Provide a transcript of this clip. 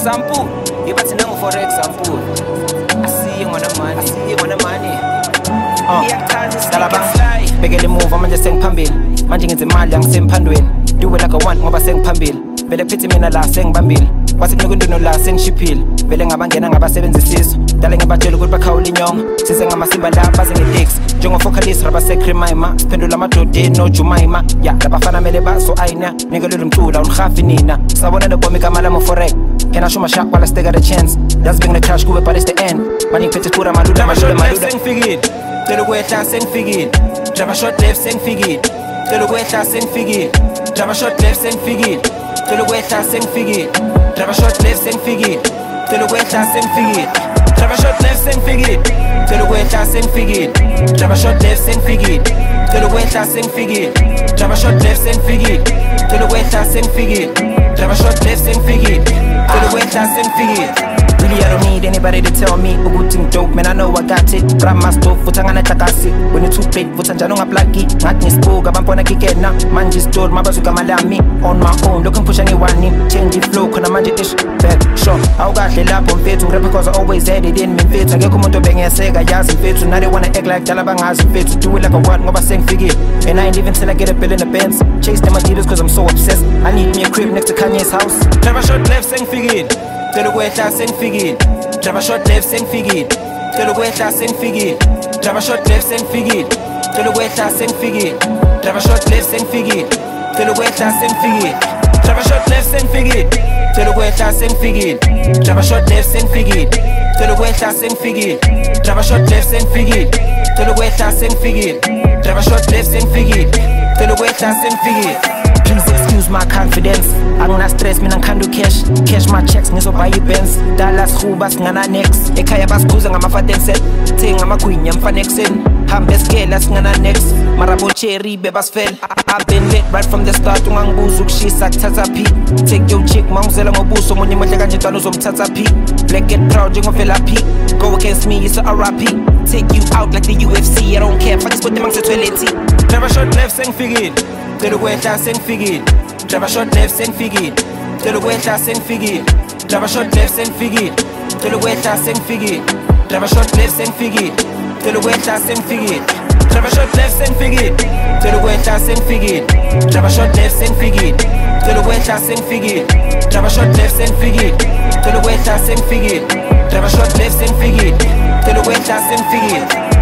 example, ibathi nangu for example. Asiye ngona money. Dalabang bekele move manje sengiphambili manje ngenza imali angisemphambweni do it like a one ngoba sengiphambili vele phithi mina la sengibambile kwase kunuka induno la sengishiphile vele ngabangena ngabasebenzisiso dale ngibatshela ukuthi bakhawula inyongo size ngamasimba la baze ngedix njengo focalist raba secremima siphendula amadode no Jumaima ya labafana mele baso ayina nikelele umculo ulihafi nina sabona negomi kamala mo forex can I show my shot while I still got a chance that's being the crash kube but it's the end mani phethe pura maluda sengifikile Tell the way sengifikile Drive a short left sengifikile Tell the way sengifikile Drive a short left sengifikile Tell the way sengifikile Drive a short left sengifikile Tell the way sengifikile Drive a short left sengifikile Tell the way sengifikile Drive a short left sengifikile Tell the way sengifikile Drive a short left sengifikile Tell the way sengifikile Drive a short left sengifikile Tell the way sengifikile Really I don't need anybody to tell me ukuthi dope man I know I got it Grandma stove futhangana takasi when you too big futhanjana ungaplaki ngathi ngisbuka bampona kikena manje store mabazuka malami on my own looking push ngiwani change the flow khona manje ish back sure awukahle lapho mfethu rap because I always had it in me mfethu akekho umuntu obengiyaseka yazi mfethu now they wanna act like dala bangazi mfethu do it like a what ngoba sengifikile and I ain't even till I get a bill in the Benz chase them Adidas cause I'm so obsessed I need me a crib next to Kanye's house drive a short left sengifikile Tell the way sengifikile Drive a short left sengifikile Tell the way sengifikile Drive a short left sengifikile Tell the way sengifikile Drive a short left sengifikile Tell the way sengifikile Drive a short left sengifikile Tell the way sengifikile Drive a short left sengifikile Tell the way sengifikile Drive a short left sengifikile Tell the way sengifikile Drive a short left sengifikile Tell the way sengifikile Please excuse my confidence Angina stress mina ngikhanda cash my checks ngizobuy iBenz Dallas Huba singana next ekhaya basikhuza ngamafatenset thenga amagwinya mfana ekseni hambe esikela singana next marabo cherry bebasifela I've been lit right from the start ungangibuza ukushisa kuthatha p take your chick mangizela ngobuso munye mahle kanje ntwana uzomthatha p black get proud njengovela p go against me it's a RIP take you out like the UFC I don't care fuck ispote mangisethwelethi drive a short left sengifikile Tell the way sengifikile Drive a short left sengifikile Tell the way sengifikile Drive a short left sengifikile Tell the way sengifikile Drive a short left sengifikile Tell the way sengifikile Drive a short left sengifikile Tell the way sengifikile Drive a short left sengifikile Tell the way sengifikile Drive a short left sengifikile Tell the way sengifikile Drive a short left sengifikile Tell the way sengifikile